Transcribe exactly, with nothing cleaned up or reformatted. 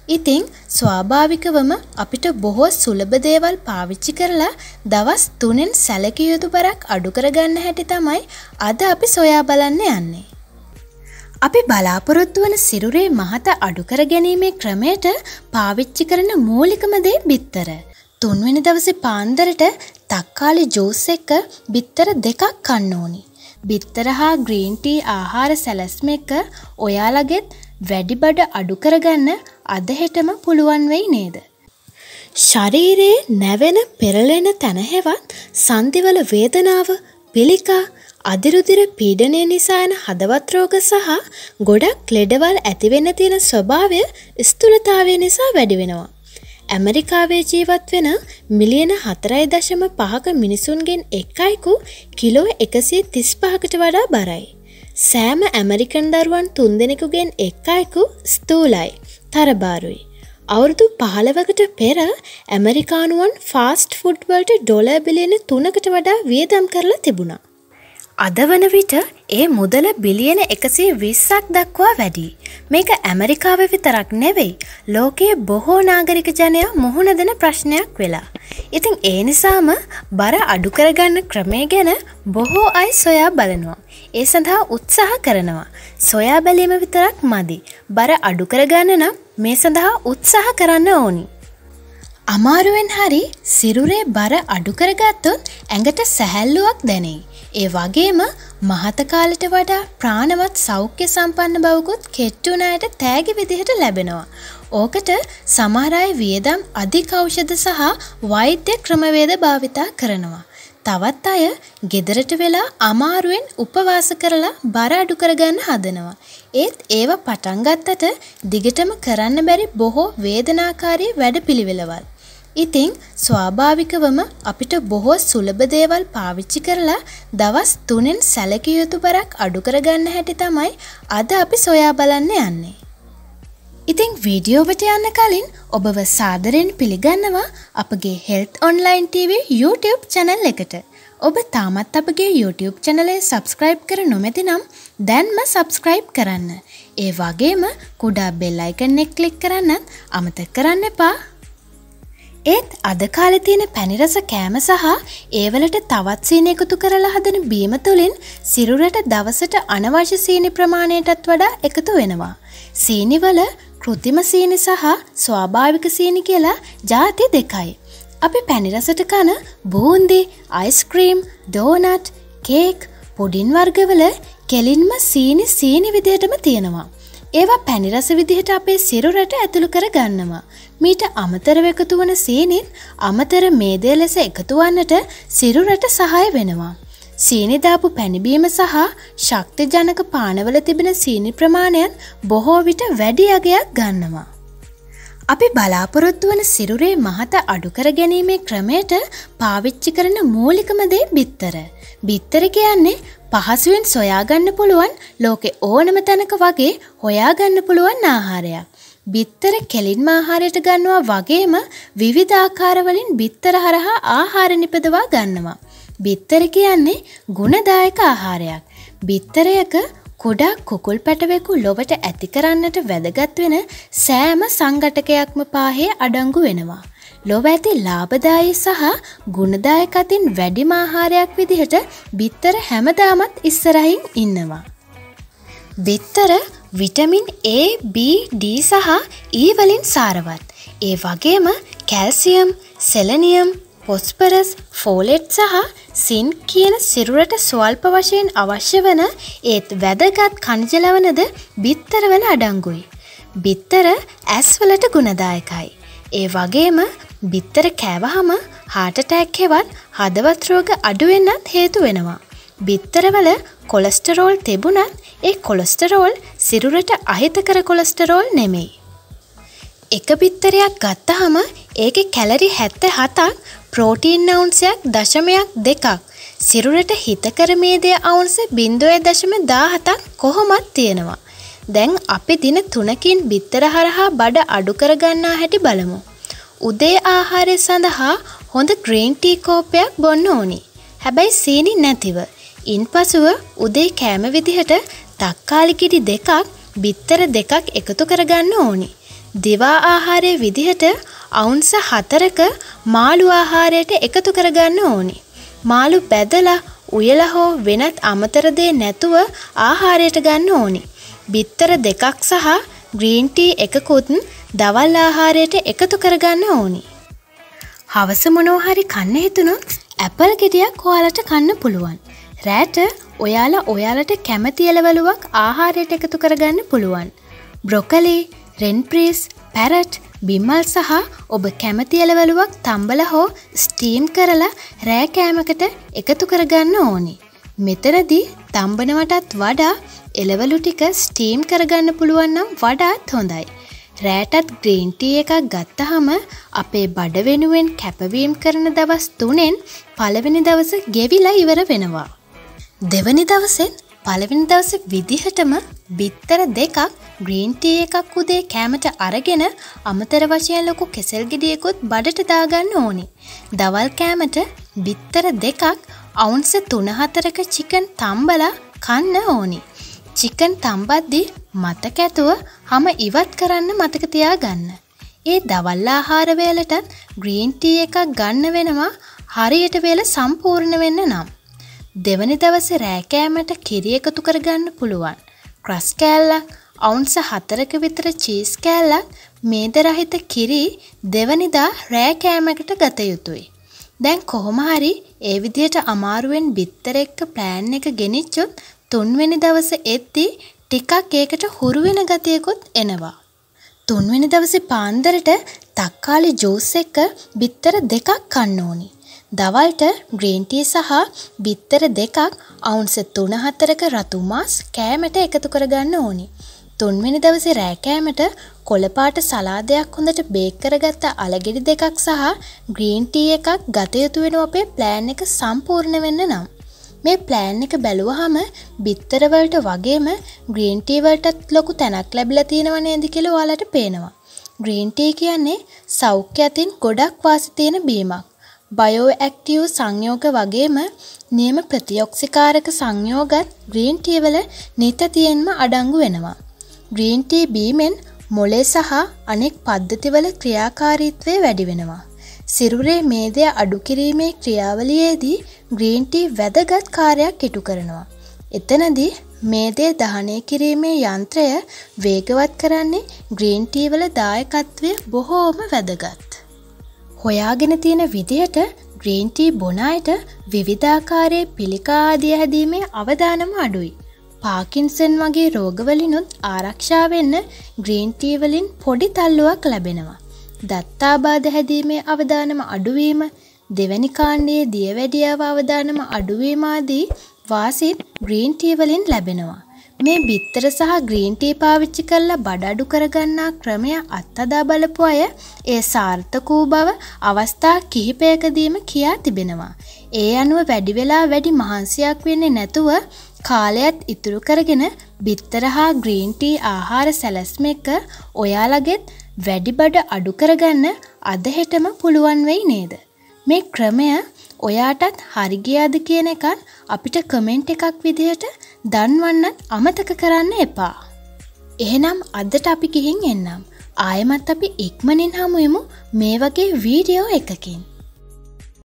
ඉතින් ස්වාභාවිකවම අපිට බොහෝ සුලභ දේවල් පාවිච්චි කරලා දවස් තුනෙන් සැලකිය යුතු බරක් අඩු කරගන්න හැටි තමයි අද අපි සොයා බලන්න යන්නේ. අපි බලාපොරොත්තු වන සිරුරේ මහත අඩු කර ගැනීමේ ක්‍රමයට පාවිච්චි කරන මූලිකම දේ බිත්තර. තුන්වෙනි දවසේ පාන්දරට තක්කාලි ජූස් එක බිත්තර දෙකක් කන්න ඕනි. බිත්තර හා ග්‍රීන් ටී ආහාර සැලැස්ම එක ඔයාලගෙත් වැඩි බඩ අඩු කරගන්න අද හෙටම පුළුවන් වෙයි නේද? ශරීරයේ නැවෙන පෙරලෙන තැන හෙවත් සන්ධිවල වේදනාව, පිළිකා, අදිරුදිර පීඩනය නිසා යන හදවත් රෝග සහ ගොඩක් ලෙඩවල් ඇති වෙන්න තියෙන ස්වභාවය ස්ථූලතාවය නිසා වැඩි වෙනවා. ඇමරිකාවේ ජීවත් වෙන මිලියන හතරයි දශම පහක මිනිසුන්ගෙන් එක් අයෙකු කිලෝ එකසිය තිස් පහකට වඩා බරයි. සෑම ඇමරිකන් දරුවන් තුන්දෙනෙකුගෙන් එක් අයෙකු ස්ථූලයි, තරබාරුයි. අවුරුදු පහළොවකට පෙර ඇමරිකානුවන් ෆාස්ට් ෆුඩ් වලට ඩොලර් බිලියන තුනකට වඩා වියදම් කරලා තිබුණා. අද වන විට ඒ මුදල බිලියන එකසිය විස්සක් දක්වා වැඩි. මේක ඇමරිකාව විතරක් නෙවෙයි, ලෝකයේ බොහෝ නාගරික ජනයා මුහුණ දෙන ප්‍රශ්නයක් වෙලා. ඉතින් ඒ නිසාම බර අඩු කරගන්න ක්‍රමය ගැන බොහෝ අය සොයා බලනවා. ඒ සඳහා උත්සාහ කරනවා. සොයා බැලීම විතරක් මදි. බර අඩු කරගන්න නම් මේ සඳහා උත්සාහ කරන්න ඕනි. අමාරුවෙන් හරි සිරුරේ බර අඩු කරගත්තොත් ඇඟට සැහැල්ලුවක් දැනෙයි. ඒ වගේම මහත කාලයට වඩා ප්‍රාණවත් සෞඛ්‍ය සම්පන්න බවකුත් කෙට්ටු ණයට තෑගි විදිහට ලැබෙනවා. ඕකට සමහර අය වියදම් අධික ඖෂධ සහ වෛද්‍ය ක්‍රමවේද භාවිතා කරනවා. තවත් අය ගෙදරට වෙලා අමාරුවෙන් උපවාස කරලා බර අඩු කරගන්න හදනවා. ඒත් ඒව පටන් ගත්තට දිගටම කරන්න බැරි බොහෝ වේදනාකාරී වැඩපිළිවෙළවල්. ඉතින් ස්වාභාවිකවම අපිට බොහෝ සුලභ දේවල් පාවිච්චි කරලා දවස් තුනෙන් සැලකිය යුතු බරක් අඩු කරගන්න හැටි තමයි අද අපි සොයා බලන්න යන්නේ. ඉතින් වීඩියෝවට යන්න කලින් ඔබව සාදරයෙන් පිළිගන්නවා අපගේ Health Online T V YouTube channel එකට. ඔබ තාමත් අපගේ YouTube channel එක subscribe කර නොමැති නම් දැන්ම subscribe කරන්න. ඒ වගේම කුඩා bell icon එක click කරන්නත් අමතක කරන්න එපා. ඒත් අද කාලේ තියෙන පැණි රස කෑම සහ ඒවලට තවත් සීනි එකතු කරලා හදන බීම තුලින් සිරුරට දවසට අනවශ්‍ය සීනි ප්‍රමාණයටත් වඩා එකතු වෙනවා. සීනි වල කෘත්‍රිම සීනි සහ ස්වාභාවික සීනි කියලා ಜಾති දෙකයි. අපි පැණි රසට කන boondi, ice cream, donut, cake, pudding වර්ගවල කෙලින්ම සීනි සීනි විදිහටම තියෙනවා. ඒවා පැණි රස විදිහට අපේ සිරුරට ඇතුළු කර ගන්නවා. මීට අමතරව එකතු වන සීනිත් අමතර මේදය ලෙස එකතු වන්නට සිරුරට සහාය වෙනවා. සීනි දාපු පැණිබීම සහ ශක්තිජනක පානවල තිබෙන සීනි ප්‍රමාණයන් බොහෝ විට වැඩි අගයක් ගන්නවා. අපි බලාපොරොත්තු වන සිරුරේ මහත අඩු කර ගැනීමේ ක්‍රමයට පාවිච්චි කරන මූලිකම දේ බිත්තර. බිත්තර කියන්නේ පහසුවෙන් සොයාගන්න පුළුවන් ලෝකේ ඕනම තැනක වගේ හොයාගන්න පුළුවන් ආහාරයක්. බිත්තර කෙලින්ම ආහාරයට ගන්නවා වගේම විවිධ ආකාරවලින් බිත්තර හරහා ආහාර නිපදවා ගන්නවා. බිත්තර කියන්නේ ගුණදායක ආහාරයක්. බිත්තරයක කුඩා කුකුල් පැටවෙකු ලොවට ඇති කරන්නට වැදගත් වෙන සෑම සංඝටකයක්ම පාහේ අඩංගු වෙනවා. ලොව ඇති ලාභදායී සහ ගුණදායක අතින් වැඩිම ආහාරයක් විදිහට බිත්තර හැමදාමත් ඉස්සරහින් ඉන්නවා. බිත්තර විටමින් A, B, D සහ E වලින් සාරවත්. ඒ වගේම කැල්සියම්, සෙලනියම්, ෆොස්ෆරස්, ෆෝලේට් සහ සින්ක් කියන සිරුරට ස්වල්ප වශයෙන් අවශ්‍ය වන ඒත් වැදගත් ඛනිජ ලවණද බිත්තරවල අඩංගුයි. බිත්තර ඇස් වලට ගුණදායකයි. ඒ වගේම බිත්තර කෑවහම heart attack හෙවත් හදවත් රෝග අඩු වෙන්නත් හේතු වෙනවා. බිත්තරවල කොලෙස්ටරෝල් තිබුණත් ඒ කොලෙස්ටරෝල් සිරුරට අහිතකර කොලෙස්ටරෝල් නෙමෙයි. එක බිත්තරයක් ගත්තහම ඒකේ කැලරි හැත්තෑ හතක්, ප්‍රෝටීන් අවුන්සයක් දශමයක් දෙකක්, සිරුරට හිතකර මේදය අවුන්ස බිංදුව දශම දාහතක් කොහොමත් තියෙනවා. දැන් අපි දින තුනකින් බිත්තර හරහා බඩ අඩු කරගන්නා හැටි බලමු. උදේ ආහාරය සඳහා හොඳ ග්‍රීන් ටී කෝප්පයක් බොන්න ඕනි. හැබැයි සීනි නැතිව. ඉන්පසුව උදේ කෑම විදිහට තක්කාලි කිරි දෙකක්, බිත්තර දෙකක් එකතු කරගන්න ඕනි. දිවා ආහාරයේ විදිහට අවුන්ස හතරක මාළු ආහාරයට එකතු කරගන්න ඕනි. මාළු බැදලා උයලා හෝ වෙනත් අමතර දේ නැතුව ආහාරයට ගන්න ඕනි. බිත්තර දෙකක් සහ ග්‍රීන් ටී එකකුත් දවල් ආහාරයට එකතු කරගන්න ඕනි. හවස මොනවා හරි කන්න හිතුනොත් ඇපල් ගෙඩියක් ඔයාලට කන්න පුළුවන්. රෑට ඔයාලා ඔයාලට කැමති එළවලුවක් ආහාරයට එකතු කරගන්න පුළුවන්. බ්‍රොකලි, රෙන්ප්‍රීස්, පැරට්, බිමල් සහ ඔබ කැමති එළවලුවක් තම්බලා හෝ ස්ටීම් කරලා රෑ කෑමකට එකතු කරගන්න ඕනි. මෙතනදී තම්බනවටත් වඩා එළවලු ටික ස්ටීම් කරගන්න පුළුවන් නම් වඩාත් හොඳයි. රෑටත් ග්‍රීන් ටී එකක් ගත්තහම අපේ බඩ වෙනුවෙන් කැපවීම කරන දවස් තුනෙන් පළවෙනි දවස ගෙවිලා ඉවර වෙනවා. දෙවැනි දවසෙන් පළවෙනි දවසේ විදිහටම බිත්තර දෙකක් ග්‍රීන් ටී එකක් උදේ කෑමට අරගෙන අමතර වශයෙන් ලොකු කෙසෙල් ගෙඩියකුත් බඩට දාගන්න ඕනි. දවල් කෑමට බිත්තර දෙකක් අවුන්ස් තුන හතරක චිකන් තම්බලා කන්න ඕනි. චිකන් තම්බද්දී මතක ඇතුව හැම ඉවත් කරන්න මතක තියාගන්න. ඒ දවල් ආහාර වේලටත් ග්‍රීන් ටී එකක් ගන්න වෙනවා හරියට වේල සම්පූර්ණ වෙන්න නම්. දෙවනි දවසේ රෑ කෑමට කිරි එකතු කරගන්න පුළුවන්. ක්‍රස් කෑල්ලක්, අවුන්ස් හතරක විතර චීස් කෑල්ලක්, මේද රහිත කිරි දෙවනිදා රෑ කෑමකට ගත යුතුයි. දැන් කොහොම හරි ඒ විදිහට අමාරුවෙන් බිත්තර එක්ක ප්ලෑන් එක ගෙනිච්චොත් තුන්වෙනි දවසේ එද්දී ටිකක් ඒකට හුරු වෙන ගතියකුත් එනවා. තුන්වෙනි දවසේ පාන්දරට තක්කාලි ජූස් එක බිත්තර දෙකක් කන්න ඕනි. දවල්ට ග්‍රීන් ටී සහ බිත්තර දෙකක් අවුන්ස් තුන හතරක රතු මාස් කෑමට එකතු කරගන්න ඕනි. තුන්වෙනි දවසේ රෑ කෑමට කොළපාට සලාදයක් හොඳට බේක් කරගත්ත අලගෙඩි දෙකක් සහ ග්‍රීන් ටී එකක් ගත යුතු වෙන අපේ ප්ලෑන් එක සම්පූර්ණ වෙන්න නම්. මේ ප්ලෑන් එක බැලුවහම බිත්තර වලට වගේම ග්‍රීන් ටී වලටත් ලොකු තැනක් ලැබිලා තියෙනව නේද කියලා ඔයාලට පේනවා. ග්‍රීන් ටී කියන්නේ සෞඛ්‍ය අතින් ගොඩක් වාසි තියෙන බීමක්. බයෝ ඇක්ටිව් සංයෝග වගේම නියම ප්‍රතිඔක්සිකාරක සංයෝගත් ග්‍රීන් ටී වල නිතතියෙන්ම අඩංගු වෙනවා. ග්‍රීන් ටී බීමෙන් මොලේ සහ අනෙක් පද්ධතිවල ක්‍රියාකාරීත්වය වැඩි වෙනවා. සිරුරේ මේදය අඩු කිරීමේ ක්‍රියාවලියේදී ග්‍රීන් ටී වැදගත් කාර්යයක් ඉටු කරනවා. එතනදී මේදය දහනය කිරීමේ යන්ත්‍රය වේගවත් කරන්නේ ග්‍රීන් ටී වල දායකත්වය බොහෝම වැදගත්. හොයාගෙන තියෙන විදිහට ග්‍රීන් ටී බොන අයට විවිධාකාරයේ පිළිකා ආදිය හැදීමේ අවදානම අඩුයි. පාකින්සන් වගේ රෝගවලිනුත් ආරක්ෂා වෙන්න ග්‍රීන් ටී වලින් පොඩි තල්ලුවක් ලැබෙනවා. දත්තාබාධ හැදීමේ අවදානම අඩුවීම, දෙවැනි කාණ්ඩයේ දියවැඩියාව අවදානම අඩුවීම ආදී වාසිත් ග්‍රීන් ටී වලින් ලැබෙනවා. මේ බිත්තර සහ ග්‍රීන් ටී පාවිච්චි කරලා බඩ අඩු කරගන්නා ක්‍රමය අත්හදා බලපු අය ඒ සාර්ථක වූ බව අවස්ථා කිහිපයකදීම කියා තිබෙනවා. ඒ අනුව වැඩි වෙලා වැඩි මහන්සියක් වෙන්නේ නැතුව කාලයත් ඉතුරු කරගෙන බිත්තර හා ග්‍රීන් ටී ආහාර සැලැස්ම එක ඔයාලගෙත් වැඩි බඩ අඩු කරගන්න අද හෙටම පුළුවන් වෙයි නේද? මේ ක්‍රමය ඔයාටත් හරි ගියාද කියන එකත් අපිට කමෙන්ට් එකක් විදිහට දන්වන්නත් අමතක කරන්න එපා. එහෙනම් අදට අපි ගිහින් එන්නම්. ආයෙමත් අපි ඉක්මනින් හමු වෙමු මේ වගේ වීඩියෝ එකකින්.